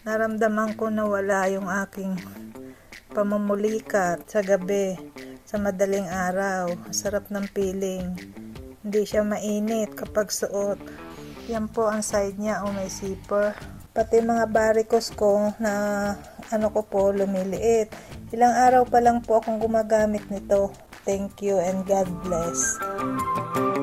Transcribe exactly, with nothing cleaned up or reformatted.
Naramdaman ko na wala yung aking pamumulikat sa gabi, sa madaling araw. Sarap ng feeling. Hindi siya mainit kapag suot. Yan po ang side niya, o may zipper. Pati mga varicose ko na ano ko po lumiliit. Ilang araw pa lang po akong gumagamit nito. Thank you and God bless.